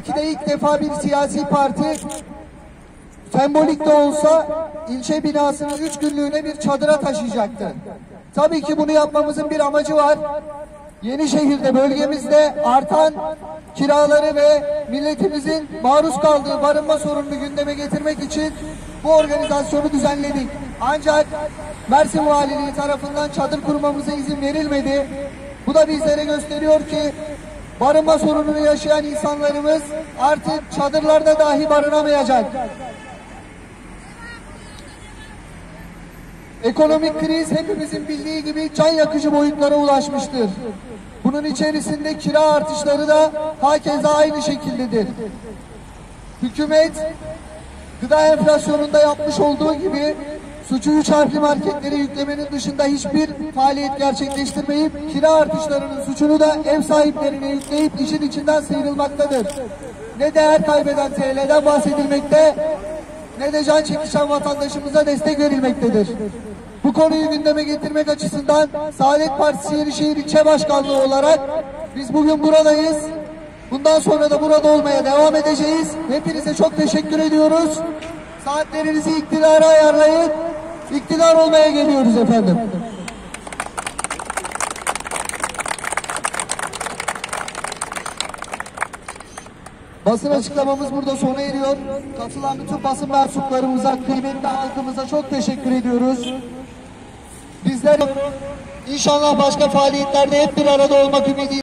belki de ilk defa bir siyasi parti sembolik de olsa ilçe binasını 3 günlüğüne bir çadıra taşıyacaktı. Tabii ki bunu yapmamızın bir amacı var. Yenişehir'de, bölgemizde artan kiraları ve milletimizin maruz kaldığı barınma sorununu gündeme getirmek için bu organizasyonu düzenledik. Ancak Mersin Valiliği tarafından çadır kurmamıza izin verilmedi. Bu da bizlere gösteriyor ki barınma sorununu yaşayan insanlarımız artık çadırlarda dahi barınamayacak. Ekonomik kriz hepimizin bildiği gibi can yakıcı boyutlara ulaşmıştır. Bunun içerisinde kira artışları da hakeza aynı şekildedir. Hükümet gıda enflasyonunda yapmış olduğu gibi suçu 3 harfli marketleri yüklemenin dışında hiçbir faaliyet gerçekleştirmeyip kira artışlarının suçunu da ev sahiplerine yükleyip işin içinden sıyrılmaktadır. Ne değer kaybeden TL'den bahsedilmekte ne de can çekişen vatandaşımıza destek verilmektedir. Bu konuyu gündeme getirmek açısından Saadet Partisi Yenişehir İlçe Başkanlığı olarak biz bugün buradayız. Bundan sonra da burada olmaya devam edeceğiz. Hepinize çok teşekkür ediyoruz. Saatlerinizi iktidara ayarlayın. İktidar olmaya geliyoruz efendim. Basın açıklamamız burada sona eriyor. Katılan bütün basın mensuplarımıza, kıymetli halkımıza çok teşekkür ediyoruz. Bizler inşallah başka faaliyetlerde hep bir arada olmak ümidiyle